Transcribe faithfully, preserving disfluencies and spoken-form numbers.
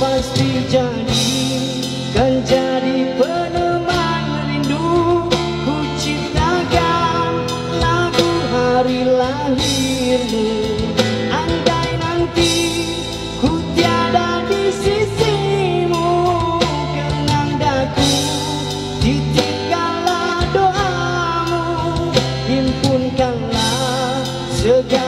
pasti jadi, kan jadi peneman rindu. Ku ciptakan lagu hari lahirmu. Andai nanti ku tiada di sisimu, kenang daku titipkanlah doamu, himpunkanlah segala